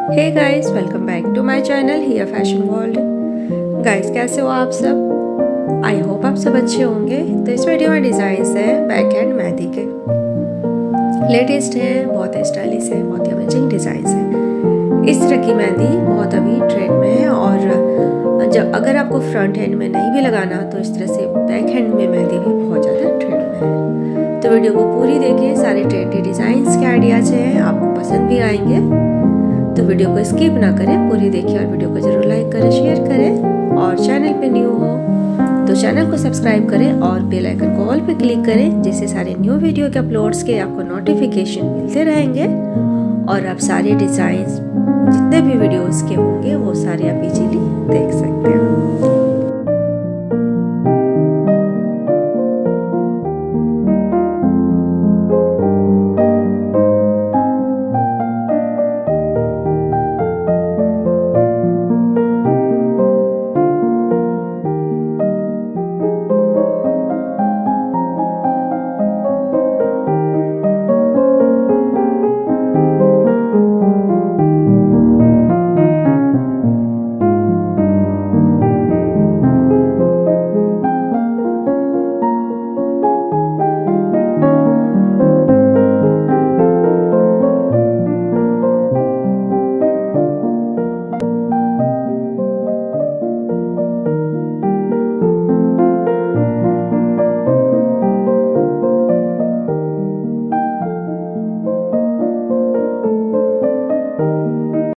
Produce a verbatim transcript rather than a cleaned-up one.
Hey guys, welcome back to my channel here fashion world. Guys, कैसे हो आप सब? आई होप आप सब अच्छे होंगे। तो इस वीडियो में डिज़ाइंस है बैक हैंड मेहंदी के, लेटेस्ट है, बहुत ही स्टाइलिश है, बहुत ही अमेजिंग डिज़ाइंस है। इस तरह की मेहंदी बहुत अभी ट्रेंड में है और जब अगर आपको फ्रंट हैंड में नहीं भी लगाना तो इस तरह से बैक हैंड में मेहंदी भी बहुत ज़्यादा ट्रेंड में है। तो वीडियो को पूरी देखिए, सारे ट्रेंडी डिज़ाइंस के आइडियाज़ हैं, आपको पसंद भी आएंगे। तो वीडियो को स्किप ना करें, पूरी देखिए और वीडियो को जरूर लाइक करें, शेयर करें। और चैनल पे न्यू हो तो चैनल को सब्सक्राइब करें और बेल आइकन को ऑल पे क्लिक करें, जिससे सारे न्यू वीडियो के अपलोड्स के आपको नोटिफिकेशन मिलते रहेंगे और आप सारे डिज़ाइंस